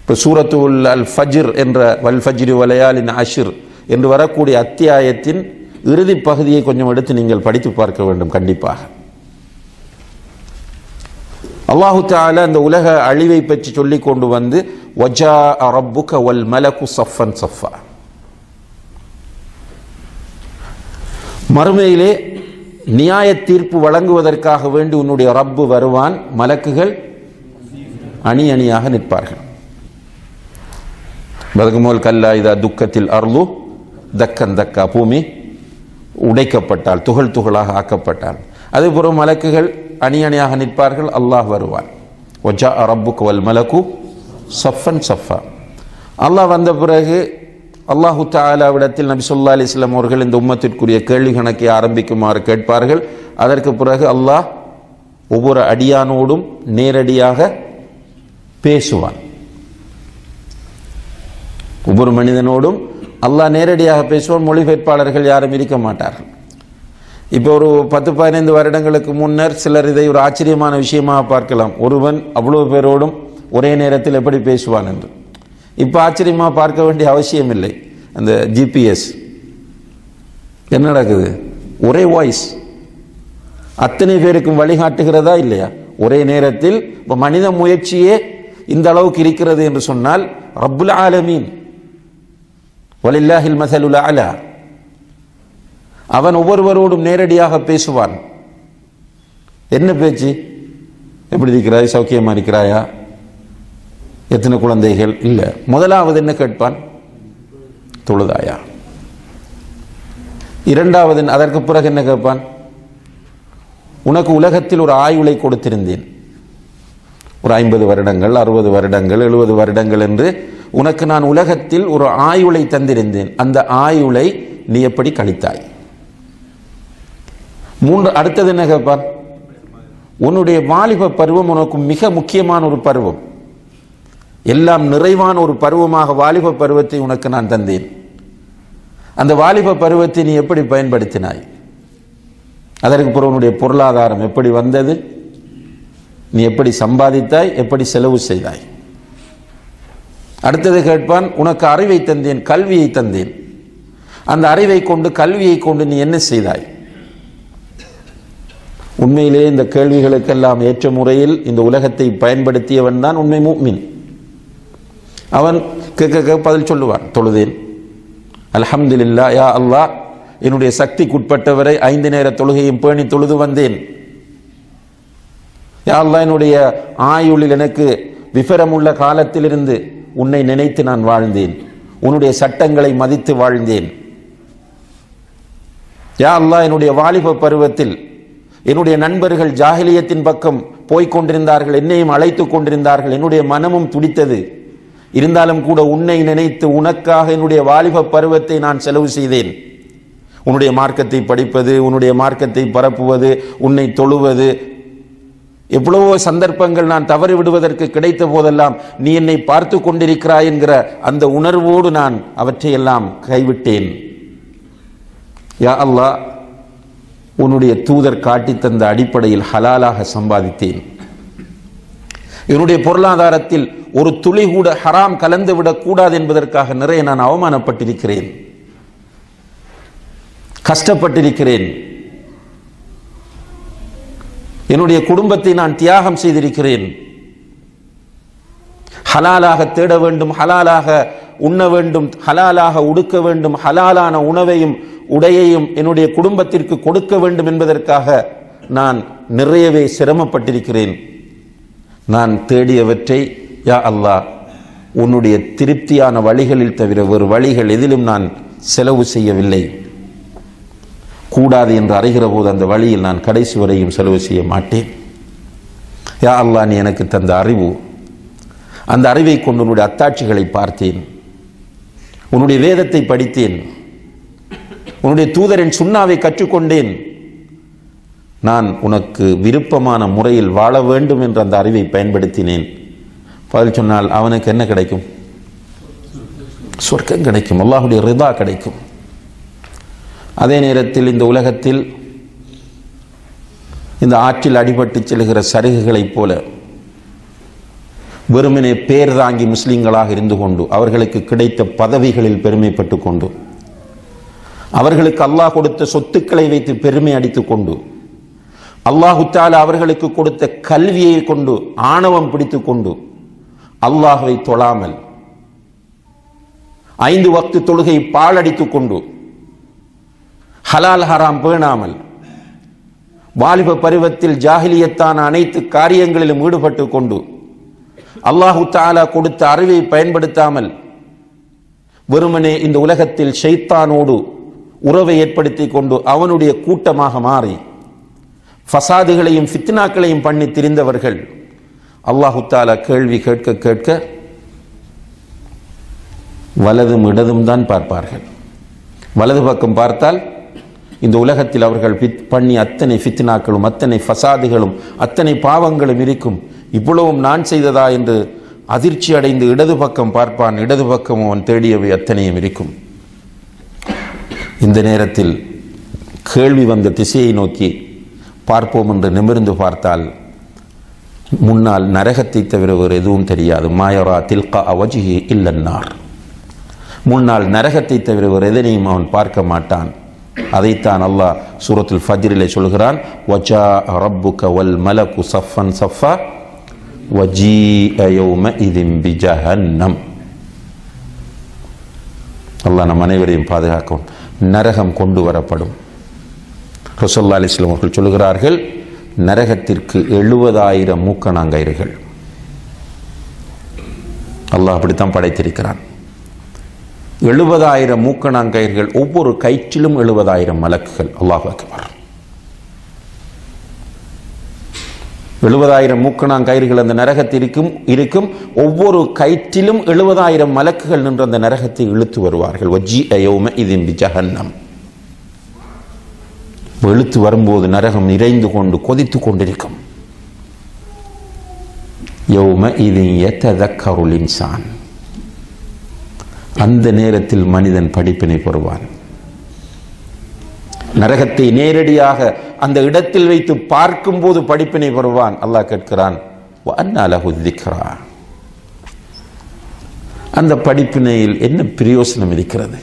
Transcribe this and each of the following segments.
இப்போ சூரத்துல் அல் ஃபஜ்ர் என்ற வல் ஃபஜ்ரி வலயாலின் அஷ்ர் என்று வரக்கூடிய அத்தியாயத்தின் இறுதி பகுதியை கொஞ்சம் எடுத்து நீங்கள் படித்து பார்க்க வேண்டும். கண்டிப்பாக அல்லாஹு தஆலா அந்த உலக அழிவை பற்றி சொல்லிக் கொண்டு வந்து வஜாஅ ரப்புக வல் மலகு ஸஃபன் ஸஃபா, மறுமையிலே நியாய தீர்ப்பு வழங்குவதற்காக வேண்டி உன்னுடைய ரப்பு வருவான், மலக்குகள் அணி அணியாக நிற்பார்கள். பதகுமோல் கல்லா இதா துக்கத்தில் அர்லு தக்கன் தக்கா, பூமி உடைக்கப்பட்டால் துகள் துகளாக ஆக்கப்பட்டால் அதேபோல மலக்குகள் அணி அணியாக நிற்பார்கள், அல்லாஹ் வருவான். வஜாஅ ரப்புக வல் மலகு ஸஃபன் ஸஃபா. அல்லாஹ் வந்த பிறகு அல்லாஹு தஆலாவிடத்தில் நபி ஸல்லல்லாஹு அலைஹி வஸல்லம் அவர்கள் இந்த உம்மத்திற்குரிய கேள்வி கணக்கை ஆரம்பிக்குமாறு கேட்பார்கள். அதற்கு பிறகு அல்லாஹ் ஒவ்வொரு அடியானோடும் நேரடியாக பேசுவான். ஒவ்வொரு மனிதனோடும் அல்லாஹ் நேரடியாக பேசுவான். மொழிபெயர்ப்பாளர்கள் யாரும் இருக்க மாட்டார்கள். இப்போ ஒரு 10-15 வருடங்களுக்கு முன்னர் சிலர் இதை ஒரு ஆச்சரியமான விஷயமாக பார்க்கலாம். ஒருவன் அவ்வளோ பேரோடும் ஒரே நேரத்தில் எப்படி பேசுவான் என்று. இப்போ ஆச்சரியமாக பார்க்க வேண்டிய அவசியம் இல்லை. அந்த ஜிபிஎஸ் என்ன நடக்குது, ஒரே வாய்ஸ் அத்தனை பேருக்கும் வழிகாட்டுகிறதா இல்லையா? ஒரே நேரத்தில் இப்போ மனித முயற்சியே இந்த அளவுக்கு இருக்கிறது என்று சொன்னால் ரப்புல் ஆலமீன் வலில்லாஹில் மஸலுல் அலா, அவன் ஒவ்வொருவரோடும் நேரடியாக பேசுவான். என்ன பேச்சு? எப்படி இருக்கிறாய், சௌக்கியமா இருக்கிறாயா, எத்தனை குழந்தைகள்? இல்லை, முதலாவது என்ன கேட்பான்? தொழுதாயா? இரண்டாவது அதற்கு பிறகு என்ன கேட்பான்? உனக்கு உலகத்தில் ஒரு ஆயுளை கொடுத்திருந்தேன், ஒரு 50 வருடங்கள் 60 வருடங்கள் 70 வருடங்கள் என்று உனக்கு நான் உலகத்தில் ஒரு ஆயுளை தந்திருந்தேன், அந்த ஆயுளை நீ எப்படி கழித்தாய்? அடுத்தது என்ன கேட்பான்? உன்னுடைய வாலிப பருவம் உனக்கு மிக முக்கியமான ஒரு பருவம், எல்லாம் நிறைவான ஒரு பருவமாக வாலிப பருவத்தை உனக்கு நான் தந்தேன், அந்த வாலிப பருவத்தை நீ எப்படி பயன்படுத்தினாய்? அதற்கு பிறகு உன்னுடைய பொருளாதாரம் எப்படி வந்தது, நீ எப்படி சம்பாதித்தாய், எப்படி செலவு செய்தாய்? அடுத்தது கேட்பான், உனக்கு அறிவை தந்தேன், கல்வியை தந்தேன், அந்த அறிவை கொண்டு கல்வியை கொண்டு நீ என்ன செய்தாய்? உண்மையிலே இந்த கேள்விகளுக்கெல்லாம் ஏற்ற முறையில் இந்த உலகத்தை பயன்படுத்தியவன் தான் உண்மை முஃமின். அவன் கேட்க பதில் சொல்லுவான், தொழுதேன், அல்ஹம்துலில்லாஹ், யா அல்லாஹ் என்னுடைய சக்திக்குட்பட்டவரை 5 நேர தொழுகையும் பேணி தொழுது வந்தேன். யா அல்லாஹ் என்னுடைய ஆயுளில் எனக்கு விபரமுள்ள காலத்திலிருந்து உன்னை நினைத்து நான் வாழ்ந்தேன், உன்னுடைய சட்டங்களை மதித்து வாழ்ந்தேன். யா அல்லாஹ் என்னுடைய வாலிப பருவத்தில் என்னுடைய நண்பர்கள் ஜாஹிலியத்தின் பக்கம் போய்கொண்டிருந்தார்கள், என்னையும் அழைத்து கொண்டிருந்தார்கள், என்னுடைய மனமும் துடித்தது. இருந்தாலும் கூட உன்னை நினைத்து உனக்காக என்னுடைய வாலிப பருவத்தை நான் செலவு செய்தேன். உன்னுடைய மார்க்கத்தை படிப்பது, உன்னுடைய மார்க்கத்தை பரப்புவது, உன்னை தொழுவது, எவ்வளவோ சந்தர்ப்பங்கள் நான் தவறி விடுவதற்கு கிடைத்த போதெல்லாம் நீ என்னை பார்த்து கொண்டிருக்கிறாய் என்கிற அந்த உணர்வோடு நான் அவற்றையெல்லாம் கைவிட்டேன். யா அல்லாஹ் உன்னுடைய தூதர் காட்டி தந்த அடிப்படையில் ஹலாலாக சம்பாதித்தேன். என்னுடைய பொருளாதாரத்தில் ஒரு துளி கூட ஹராம் கலந்து விடக்கூடாது என்பதற்காக நிறைய நான் அவமானப்பட்டிருக்கிறேன், கஷ்டப்பட்டிருக்கிறேன். என்னுடைய குடும்பத்தை நான் தியாகம் செய்திருக்கிறேன். ஹலாலாக தேட வேண்டும், ஹலாலாக உண்ண வேண்டும், ஹலாலாக உடுக்க வேண்டும், ஹலாலான உணவையும் உடையையும் என்னுடைய குடும்பத்திற்கு கொடுக்க வேண்டும் என்பதற்காக நான் நிறையவே சிரமப்பட்டிருக்கிறேன். நான் தேடியவற்றை யா அல்லாஹ் உன்னுடைய திருப்தியான வழிகளில் தவிர வேறு வழிகள் எதிலும் நான் செலவு செய்யவில்லை. கூடாது என்று அறிகிற போது அந்த வழியில் நான் கடைசி வரையும் செலவு செய்ய மாட்டேன். யா அல்லாஹ் நீ எனக்கு தந்த அறிவு, அந்த அறிவை கொண்டு உன்னுடைய அத்தாட்சிகளை பார்த்தேன், உன்னுடைய வேதத்தை படித்தேன், உன்னுடைய தூதரின் சுன்னாவை கற்றுக்கொண்டேன். நான் உனக்கு விருப்பமான முறையில் வாழ வேண்டும் என்ற அந்த அறிவை பயன்படுத்தினேன். பதில் சொன்னால் அவனுக்கு என்ன கிடைக்கும்? சொர்க்கம் கிடைக்கும், அல்லாஹ்வுடைய ரிதா கிடைக்கும். அதே நேரத்தில் இந்த உலகத்தில் இந்த ஆற்றில் அடிபட்டு செல்கிற சருகுகளைப் போல வெறுமனே பேர் தாங்கி முஸ்லிம்களாக இருந்து கொண்டு அவர்களுக்கு கிடைத்த பதவிகளில் பெருமைப்பட்டு கொண்டு அவர்களுக்கு அல்லாஹ் கொடுத்த சொத்துக்களை வைத்து பெருமை அடித்துக் கொண்டு அல்லாஹு தஆலா அவர்களுக்கு கொடுத்த கல்வியை கொண்டு ஆணவம் பிடித்துக் கொண்டு அல்லாஹ்வை தொழாமல் 5 வக்து தொழுகை பாழடித்துக் கொண்டு ஹலால் ஹராம் பேணாமல் வாலிப பருவத்தில் ஜாஹிலியத்தான அனைத்து காரியங்களிலும் ஈடுபட்டு கொண்டு அல்லாஹு தஆலா கொடுத்த அறிவை பயன்படுத்தாமல் வெறுமனே இந்த உலகத்தில் ஷைத்தானோடு உறவை ஏற்படுத்தி கொண்டு அவனுடைய கூட்டமாக மாறி ஃபசாதுகளையும் ஃபித்னாக்களையும் பண்ணி திரிந்தவர்கள் அல்லாஹு தஆலா கேள்வி கேட்க கேட்க வலதும் இடதும் தான் பார்ப்பார்கள். வலது பக்கம் பார்த்தால் இந்த உலகத்தில் அவர்கள் பண்ணி அத்தனை ஃபித்னாக்களும் அத்தனை ஃபசாதுகளும் அத்தனை பாவங்களும் இருக்கும். இவ்வளவும் நான் செய்ததா என்று அதிர்ச்சி அடைந்து இடது பக்கம் பார்ப்பான். இடது பக்கம் அவன் தேடியவை அத்தனையும் இருக்கும். இந்த நேரத்தில் கேள்வி வந்த திசையை நோக்கி பார்ப்போம் என்று நிமிர்ந்து பார்த்தால் முன்னால் நரகத்தை தவிர வேறு எதுவும் தெரியாது. மாயரா தில்கா அவஜிஹி இல்லன்னார். முன்னால் நரகத்தை தவிர வேறு எதனையும் அவன் பார்க்க மாட்டான். அதைத்தான் அல்லாஹ் சூரத்துல் ஃபஜ்ரிலே சொல்கிறான், வஜா ரப்புக வல் மலகு சஃபன் சஃபா வஜீஅ யௌமஇதின் பிஜஹன்னம். அல்லாஹ் நம் அனைவரையும் பாதுகாக்கும். நரகம் கொண்டு வரப்படும். ரசூலுல்லாஹி அலைஹி வஸல்லம் அவர்கள் சொல்கிறார்கள், நரகத்திற்கு 70,000 மூக்கணாங்கயிறுகள் அல்லாஹ் அப்படித்தான் படைத்திருக்கிறான். 70,000 மூக்கணாங்கயிர்கள், ஒவ்வொரு கயிற்றிலும் 70,000 மலக்குகள். அல்லாஹ் அக்பர். 70,000 மூக்கணாங்கயிறுகள் அந்த நரகத்திற்கும் இருக்கும். ஒவ்வொரு கயிற்றிலும் 70,000 மலக்குகள் நின்று அந்த நரகத்தை இழுத்து வருவார்கள். வஜீஅ யௌமஇதின் பிஜஹன்னம். இழுத்து வரும்போது நரகம் நிறைந்து கொண்டு கொதித்து கொண்டிருக்கும். யௌமஇதின் யததக்கருல் இன்சான். அந்த நேரத்தில் மனிதன் படிப்பினை பெறுவான். நரகத்தை நேரடியாக அந்த இடத்தில் வைத்து பார்க்கும் போது படிப்பினை பெறுவான். அல்லாஹ் கேட்கிறான், வஅன்னா லஹு ذிக்ரா. அந்த படிப்பினையில் என்ன பிரயோசனம் இருக்கிறது?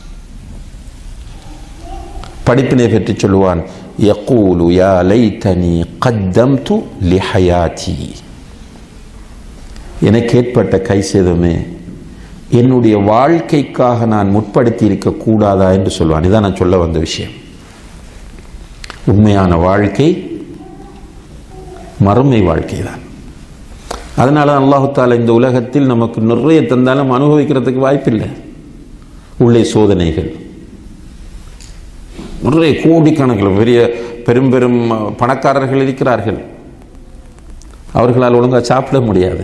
படிப்பினை பற்றி சொல்லுவான், யகூலு யா லைதனி கத்தம்து லிஹயாதி. எனக்கு ஏற்பட்ட கைசேதமே, என்னுடைய வாழ்க்கைக்காக நான் முற்படுத்தி இருக்க கூடாதா என்று சொல்வான். இதான் நான் சொல்ல வந்த விஷயம். உண்மையான வாழ்க்கை மறுமை வாழ்க்கை தான். அதனால அல்லாஹு தஆலா இந்த உலகத்தில் நமக்கு நிறைய தந்தாலும் அனுபவிக்கிறதுக்கு வாய்ப்பில்லை. உள்ளே சோதனைகள் நிறைய, கோடிக்கணக்கில் பெரிய பெரும் பெரும் பணக்காரர்கள் இருக்கிறார்கள். அவர்களால் ஒழுங்காக சாப்பிட முடியாது.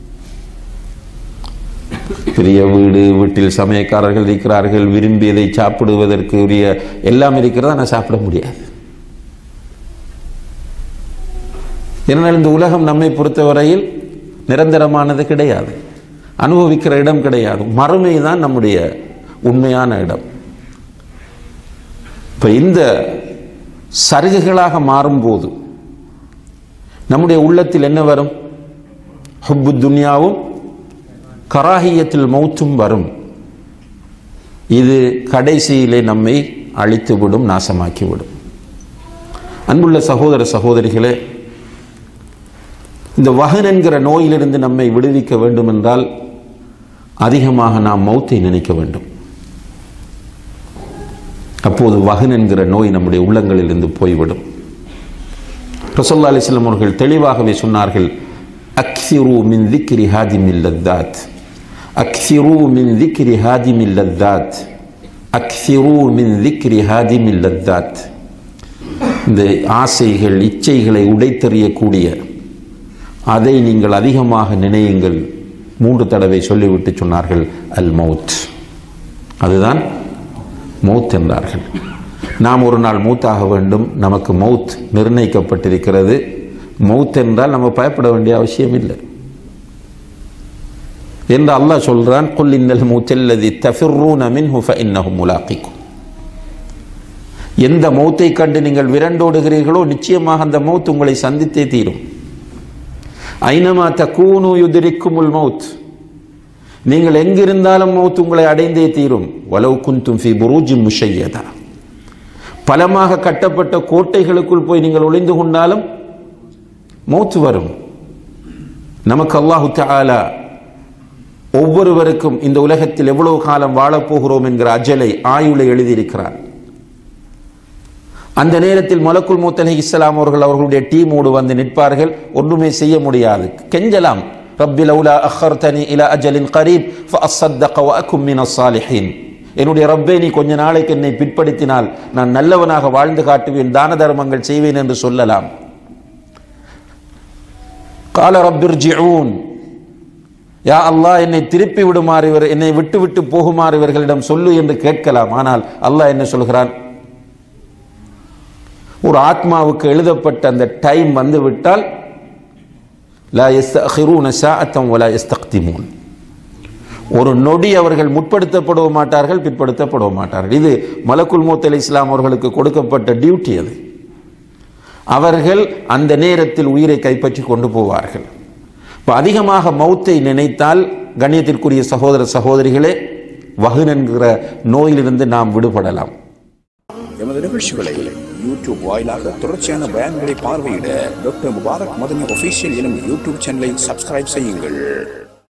பெரிய வீடு, வீட்டில் சமயக்காரர்கள் இருக்கிறார்கள். விரும்பியதை சாப்பிடுவதற்கு உரிய எல்லாம் இருக்கிறதா, ஆனால் சாப்பிட முடியாது. ஏனென்றால் இந்த உலகம் நம்மை பொறுத்தவரையில் நிரந்தரமானது கிடையாது. அனுபவிக்கிற இடம் கிடையாது. மறுமை தான் நம்முடைய உண்மையான இடம். இப்போ இந்த சருகுகளாக மாறும்போது நம்முடைய உள்ளத்தில் என்ன வரும்? ஹுப்பு துன்யாவும் கராஹியத்தில் மௌத்தும் வரும். இது கடைசியிலே நம்மை அழித்துவிடும், நாசமாக்கிவிடும். அன்புள்ள சகோதர சகோதரிகளே, இந்த வஹன் என்கிற நோயிலிருந்து நம்மை விடுவிக்க வேண்டும் என்றால் அதிகமாக நாம் மௌத்தை நினைக்க வேண்டும். அப்போது வஹன் என்கிற நோய் நம்முடைய உள்ளங்களிலிருந்து போய்விடும். ரசூலுல்லாஹி அலைஹி வஸல்லம் அவர்கள் தெளிவாகவே சொன்னார்கள், அக்ஸிரு மின் ذிக்ரி ஹாதிமில் லத்தாத், அக்ஸிரு மின் ذிக்ரி ஹாதிமில் லத்தாத், அக்ஸிரு மின் ذிக்ரி ஹாதிமில் லத்தாத். இந்த ஆசைகள், இச்சைகளை உடைத்தெறியக்கூடிய அதை நீங்கள் அதிகமாக நினையுங்கள். 3 தடவை சொல்லிவிட்டு சொன்னார்கள், அல் மௌத். அதுதான் மௌத் என்றார்கள். நாம் ஒரு நாள் மௌத்தாக வேண்டும். நமக்கு மௌத் நிர்ணயிக்கப்பட்டிருக்கிறது. மௌத் என்றால் நம்ம பயப்பட வேண்டிய அவசியம் இல்லை என்று அல்லாஹ் சொல்றான். குல் இன்னல் மௌத்தல்லதி தஃபிர்ரூன மின்ஹு ஃபஇன்னஹு முலாகிக்கும். எந்த மௌத்தை கண்டு நீங்கள் விரண்டோடுகிறீர்களோ நிச்சயமாக அந்த மௌத் உங்களை சந்தித்தே தீரும். ஐனமா தகூனு யுத்ரிக்குமுல் மௌத், நீங்கள் எங்கிருந்தாலும் மௌத் உங்களை அடைந்தே தீரும். வலவ் குன்தும் ஃபீ புரூஜின் முஷய்யதா, பலமாக கட்டப்பட்ட கோட்டைகளுக்குள் போய் நீங்கள் ஒளிந்து கொண்டாலும் மௌத் வரும். நமக்கு அல்லாஹு தஆலா ஒவ்வொருவருக்கும் இந்த உலகத்தில் எவ்வளவு காலம் வாழப்போகிறோம் என்கிற அஜலை, ஆயுளை எழுதியிருக்கிறார். அந்த நேரத்தில் மலக்குல் மௌத் அலைஹிஸ்ஸலாம் அவர்கள் அவர்களுடைய டீமோடு வந்து நிற்பார்கள். ஒன்றுமே செய்ய முடியாது, கெஞ்சலாம். ரப்பி லௌலா அഖர்தனி இலா அஜலின் கரீப் ஃபஅஸ்ஸதக வஅகும் மினஸ் ஸாலிஹீன், என்னுடைய ரப்பே நீ கொஞ்ச நாளைக்கு என்னை பிற்படுத்தினால் நான் நல்லவனாக வாழ்ந்து காட்டுவேன், தான தர்மங்கள் செய்வேன் என்று சொல்லலாம். கால ரப்பிர்ஜிஊன், யா அல்லாஹ் என்னை திருப்பி விடுமாறு, என்னை விட்டு விட்டு போகுமாறு இவர்களிடம் சொல்லு என்று கேட்கலாம். ஆனால் அல்லாஹ் என்ன சொல்கிறான், ஒரு ஆத்மாவுக்கு எழுதப்பட்ட அந்த டைம் வந்து விட்டால் லா யஸ்தஅখিরூன ஸாஅத்தன் வலா யஸ்தக்திமூன், ஒரு நொடி அவர்கள் முற்படுத்தப்பட மாட்டார்கள், பிற்படுத்தப்பட மாட்டார்கள். இது மலக்குல் மௌத் அலைஹிஸ்ஸலாம் அவர்களுக்கு கொடுக்கப்பட்ட டியூட்டி. அது அவர்கள் அந்த நேரத்தில் உயிரை கைப்பற்றி கொண்டு போவார்கள். இப்போ அதிகமாக மௌத்தை நினைத்தால் கண்ணியத்திற்குரிய சகோதர சகோதரிகளே, வஹன் என்கிற நோயிலிருந்து நாம் விடுபடலாம். எமது நிகழ்ச்சிகளை யூடியூப் வாயிலாக தொடர்ச்சியான பயான்களை பார்வையிட டாக்டர் முபாரக் மதனி ஒஃபீஷியல் எனும் யூடியூப் சேனலை சப்ஸ்கிரைப் செய்யுங்கள்.